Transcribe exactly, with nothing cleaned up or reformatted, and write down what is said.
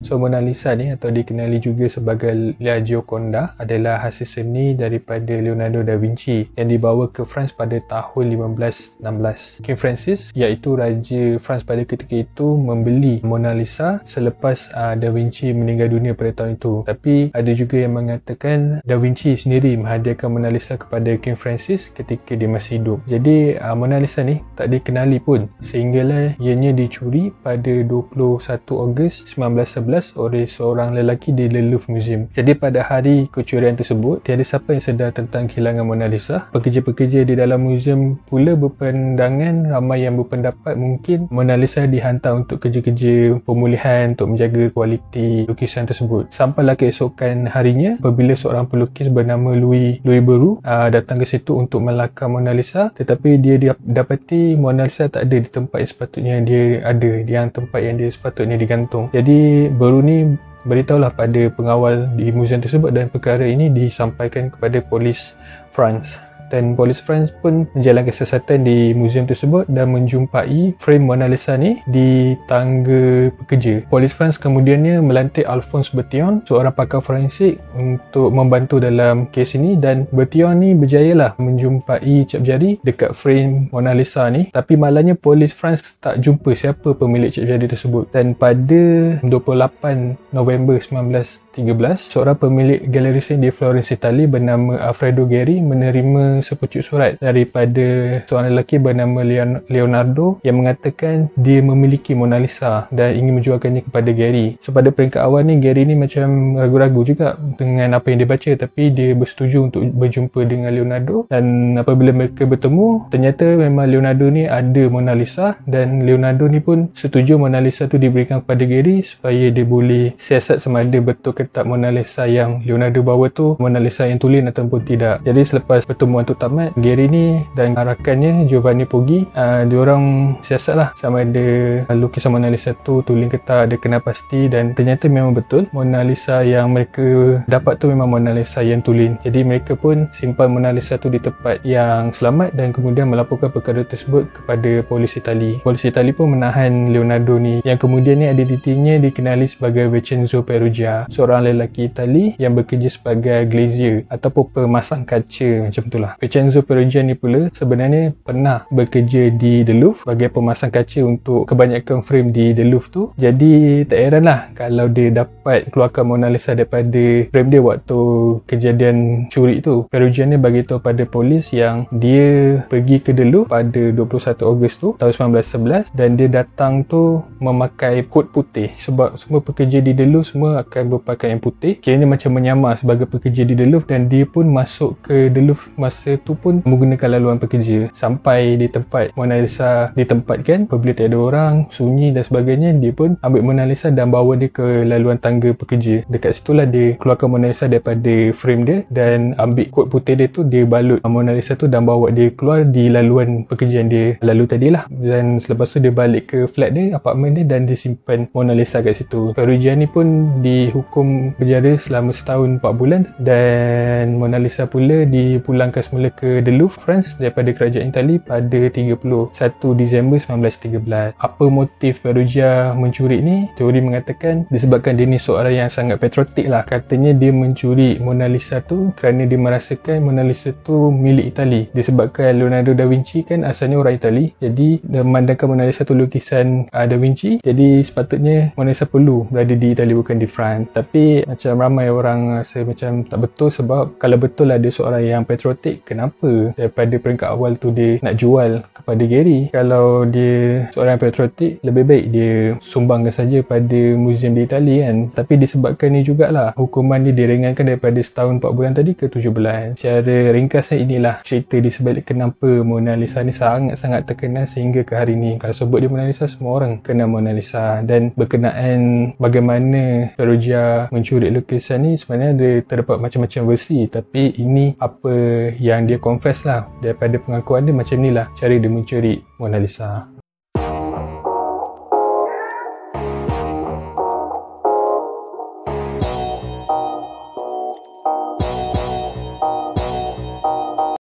So Mona Lisa ni atau dikenali juga sebagai La Gioconda adalah hasil seni daripada Leonardo da Vinci yang dibawa ke France pada tahun lima belas enam belas. King Francis iaitu Raja France pada ketika itu membeli Mona Lisa selepas uh, Da Vinci meninggal dunia pada tahun itu. Tapi ada juga yang mengatakan Da Vinci sendiri menghadiahkan Mona Lisa kepada King Francis ketika dia masih hidup. Jadi uh, Mona Lisa ni tak dikenali pun sehinggalah ianya dicuri pada dua puluh satu Ogos sembilan belas sebelas oleh seorang lelaki di Le Louvre Museum. Jadi pada hari kecurian tersebut, tiada siapa yang sedar tentang kehilangan Mona Lisa. Pekerja-pekerja di dalam muzium pula berpandangan, ramai yang berpendapat mungkin Mona Lisa dihantar untuk kerja-kerja pemulihan untuk menjaga kualiti lukisan tersebut. Sampailah keesokan harinya apabila seorang pelukis bernama Louis Louis Beru uh, datang ke situ untuk melakar Mona Lisa, tetapi dia dapati Mona Lisa tak ada di tempat yang sepatutnya dia ada, yang tempat yang dia sepatutnya digantung. Jadi Beru ni beritahulah pada pengawal di muzium tersebut dan perkara ini disampaikan kepada polis France. Dan polis France pun menjalankan siasatan di muzium tersebut dan menjumpai frame Mona Lisa ni di tangga pekerja. Polis France kemudiannya melantik Alphonse Bertillon, seorang pakar forensik, untuk membantu dalam kes ini, dan Bertillon ni berjayalah menjumpai cap jari dekat frame Mona Lisa ni. Tapi malangnya polis France tak jumpa siapa pemilik cap jari tersebut. Dan pada dua puluh lapan November sembilan belas tiga belas, seorang pemilik galeri sen di Florence, Itali bernama Alfredo Geri menerima sepucuk surat daripada seorang lelaki bernama Leonardo yang mengatakan dia memiliki Mona Lisa dan ingin menjualkannya kepada Geri. So pada peringkat awal ni, Geri ni macam ragu-ragu juga dengan apa yang dia baca, tapi dia bersetuju untuk berjumpa dengan Leonardo. Dan apabila mereka bertemu, ternyata memang Leonardo ni ada Mona Lisa, dan Leonardo ni pun setuju Mona Lisa tu diberikan kepada Geri supaya dia boleh siasat sama ada betul ke tak Mona Lisa yang Leonardo bawa tu Mona Lisa yang tulen ataupun tidak. Jadi selepas pertemuan tu tamat, Geri ni dan rakannya Giovanni Poggi, uh, diorang siasat lah sama ada lukisan Mona Lisa tu tulen ke tak, ada kenal pasti, dan ternyata memang betul Mona Lisa yang mereka dapat tu memang Mona Lisa yang tulen. Jadi mereka pun simpan Mona Lisa tu di tempat yang selamat dan kemudian melaporkan perkara tersebut kepada polis Itali. Polis Itali pun menahan Leonardo ni, yang kemudian ni identitinya dikenali sebagai Vincenzo Peruggia, seorang lelaki Itali yang bekerja sebagai glazier ataupun pemasang kaca macam itulah. Vincenzo Peruggia ni pula sebenarnya pernah bekerja di The Louvre sebagai pemasang kaca untuk kebanyakan frame di The Louvre tu. Jadi tak heranlah kalau dia dapat keluarkan Mona Lisa daripada frame dia waktu kejadian curi tu. Peruggia ni beritahu pada polis yang dia pergi ke The Louvre pada dua puluh satu Ogos tu tahun sembilan belas sebelas, dan dia datang tu memakai kod putih sebab semua pekerja di The Louvre semua akan berpakaian yang putih. Kiranya macam menyamar sebagai pekerja di The Louvre, dan dia pun masuk ke The Louvre masa tu pun menggunakan laluan pekerja. Sampai di tempat Mona Lisa ditempatkan, apabila tiada orang, sunyi dan sebagainya, dia pun ambil Mona Lisa dan bawa dia ke laluan tangga pekerja. Dekat situlah dia keluarkan Mona Lisa daripada frame dia dan ambil kod putih dia tu, dia balut Mona Lisa tu dan bawa dia keluar di laluan pekerjaan dia lalu tadilah. Dan selepas tu dia balik ke flat dia, apartmen dia, dan dia simpan Mona Lisa kat situ. Peruggia ni pun dihukum berjara selama setahun empat bulan, dan Mona Lisa pula dipulangkan semula ke The Louvre, France daripada kerajaan Itali pada tiga puluh satu Disember sembilan belas tiga belas. Apa motif Peruggia mencuri ni? Teori mengatakan disebabkan dia ni seorang yang sangat patriotik lah. Katanya dia mencuri Mona Lisa tu kerana dia merasakan Mona Lisa tu milik Itali. Disebabkan Leonardo da Vinci kan asalnya orang Itali, jadi memandangkan Mona Lisa tu lukisan uh, Da Vinci, jadi sepatutnya Mona Lisa perlu berada di Itali bukan di France. Tapi macam ramai orang rasa macam tak betul, sebab kalau betul lah dia seorang yang patriotik, kenapa daripada peringkat awal tu dia nak jual kepada Geri? Kalau dia seorang yang patriotik, lebih baik dia sumbangkan saja pada muzium di Itali kan. Tapi disebabkan ni jugalah hukuman dia diringankan daripada setahun empat bulan tadi ke tujuh bulan. Secara ringkasnya inilah cerita di sebalik kenapa Mona Lisa ni sangat-sangat terkenal sehingga ke hari ni. Kalau sebut dia Mona Lisa, semua orang kenal Mona Lisa. Dan berkenaan bagaimana Peruggia mencuri lukisan ni, sebenarnya dia terdapat macam-macam versi, tapi ini apa yang dia confess lah daripada pengakuan dia. Macam ni lah cara dia mencuri Mona Lisa.